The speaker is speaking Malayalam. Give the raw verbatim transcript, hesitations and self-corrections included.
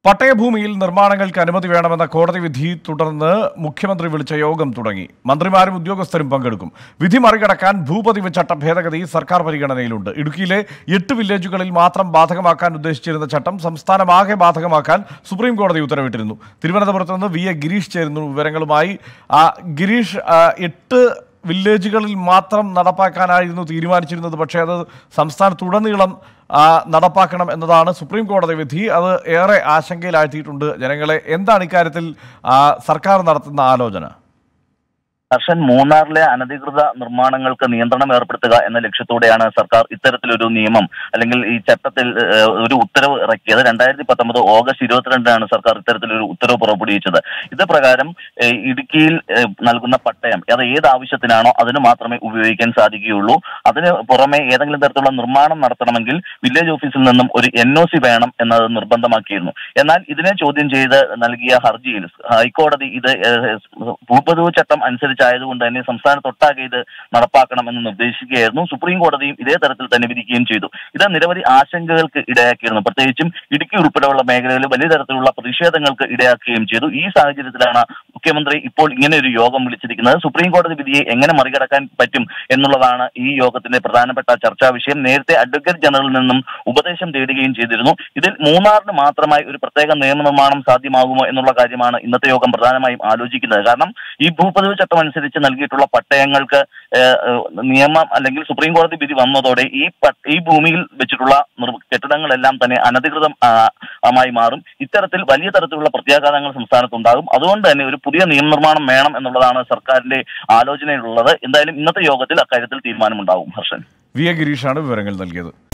പട്ടയഭൂമിയിൽ നിർമ്മാണങ്ങൾക്ക് അനുമതി വേണമെന്ന കോടതി വിധി തുടർന്ന് മുഖ്യമന്ത്രി വിളിച്ച യോഗം തുടങ്ങി. മന്ത്രിമാരും ഉദ്യോഗസ്ഥരും പങ്കെടുക്കും. വിധി മറികടക്കാൻ ഭൂപതിവ് ചട്ട ഭേദഗതി സർക്കാർ പരിഗണനയിലുണ്ട്. ഇടുക്കിയിലെ എട്ട് വില്ലേജുകളിൽ മാത്രം ബാധകമാക്കാൻ ഉദ്ദേശിച്ചിരുന്ന ചട്ടം സംസ്ഥാനമാകെ ബാധകമാക്കാൻ സുപ്രീം കോടതി ഉത്തരവിട്ടിരുന്നു. തിരുവനന്തപുരത്ത് നിന്ന് വി എ ഗിരീഷ് ചേരുന്നു വിവരങ്ങളുമായി. ഗിരീഷ്, എട്ട് വില്ലേജുകളിൽ മാത്രം നടപ്പാക്കാനായിരുന്നു തീരുമാനിച്ചിരുന്നത്. പക്ഷേ അത് സംസ്ഥാനത്തുടനീളം നടപ്പാക്കണം എന്നതാണ് സുപ്രീം കോടതി വിധി. അത് ഏറെ ആശങ്കയിലാഴ്ത്തിയിട്ടുണ്ട് ജനങ്ങളെ. എന്താണ് ഇക്കാര്യത്തിൽ സർക്കാർ നടത്തുന്ന ആലോചന? ഹർഷൻ, മൂന്നാറിലെ അനധികൃത നിർമ്മാണങ്ങൾക്ക് നിയന്ത്രണം ഏർപ്പെടുത്തുക എന്ന ലക്ഷ്യത്തോടെയാണ് സർക്കാർ ഇത്തരത്തിലൊരു നിയമം അല്ലെങ്കിൽ ഈ ചട്ടത്തിൽ ഒരു ഉത്തരവ് ഇറക്കിയത്. രണ്ടായിരത്തി പത്തൊമ്പത് ഓഗസ്റ്റ് ഇരുപത്തിരണ്ടിനാണ് സർക്കാർ ഇത്തരത്തിലൊരു ഉത്തരവ് പുറപ്പെടുവിച്ചത്. ഇത് പ്രകാരം ഇടുക്കിയിൽ നൽകുന്ന പട്ടയം അത് ഏത് ആവശ്യത്തിനാണോ അതിന് മാത്രമേ ഉപയോഗിക്കാൻ സാധിക്കുകയുള്ളൂ. അതിന് പുറമെ ഏതെങ്കിലും തരത്തിലുള്ള നിർമ്മാണം നടത്തണമെങ്കിൽ വില്ലേജ് ഓഫീസിൽ നിന്നും ഒരു എൻ ഒ സി വേണം എന്നത് നിർബന്ധമാക്കിയിരുന്നു. എന്നാൽ ഇതിനെ ചോദ്യം ചെയ്ത് നൽകിയ ഹർജിയിൽ ഹൈക്കോടതി ഇത് ഭൂപതിവ് ചട്ടം അനുസരിച്ച് ആയതുകൊണ്ട് തന്നെ സംസ്ഥാനത്തൊട്ടാകെ ഇത് നടപ്പാക്കണം എന്ന് നിർദ്ദേശിക്കുകയായിരുന്നു. സുപ്രീം കോടതിയും ഇതേ തരത്തിൽ തന്നെ വിധിക്കുകയും ചെയ്തു. ഇത് നിരവധി ആശങ്കകൾക്ക് ഇടയാക്കിയിരുന്നു. പ്രത്യേകിച്ചും ഇടുക്കി ഉൾപ്പെടെയുള്ള മേഖലകളിൽ വലിയ തരത്തിലുള്ള പ്രതിഷേധങ്ങൾക്ക് ഇടയാക്കുകയും ചെയ്തു. ഈ സാഹചര്യത്തിലാണ് മുഖ്യമന്ത്രി ഇപ്പോൾ ഇങ്ങനെ ഒരു യോഗം വിളിച്ചിരിക്കുന്നത്. സുപ്രീം കോടതി വിധിയെ എങ്ങനെ മറികടക്കാൻ പറ്റും എന്നുള്ളതാണ് ഈ യോഗത്തിന്റെ പ്രധാനപ്പെട്ട ചർച്ചാ വിഷയം. നേരത്തെ അഡ്വക്കേറ്റ് ജനറലിൽ നിന്നും ഉപദേശം തേടുകയും ചെയ്തിരുന്നു. ഇതിൽ മൂന്നാറിന് മാത്രമായി ഒരു പ്രത്യേക നിയമനിർമ്മാണം സാധ്യമാകുമോ എന്നുള്ള കാര്യമാണ് ഇന്നത്തെ യോഗം പ്രധാനമായും ആലോചിക്കുന്നത്. കാരണം ഈ ഭൂപതിവ് ചട്ടം അനുസരിച്ച് നൽകിയിട്ടുള്ള പട്ടയങ്ങൾക്ക് നിയമം അല്ലെങ്കിൽ സുപ്രീം കോടതി വിധി വന്നതോടെ ഈ ഈ ഭൂമിയിൽ വെച്ചിട്ടുള്ള കെട്ടിടങ്ങളെല്ലാം തന്നെ അനധികൃതമായി മാറും. ഇത്തരത്തിൽ വലിയ തരത്തിലുള്ള പ്രത്യാഘാതങ്ങൾ സംസ്ഥാനത്തുണ്ടാകും. അതുകൊണ്ട് തന്നെ ഒരു പുതിയ നിയമനിർമ്മാണം വേണം എന്നുള്ളതാണ് സർക്കാരിന്റെ ആലോചനയിലുള്ളത്. എന്തായാലും ഇന്നത്തെ യോഗത്തിൽ അക്കാര്യത്തിൽ തീരുമാനമുണ്ടാകും. ഹർഷൻ, വി എ ഗിരീഷാണ് വിവരങ്ങൾ നൽകിയത്.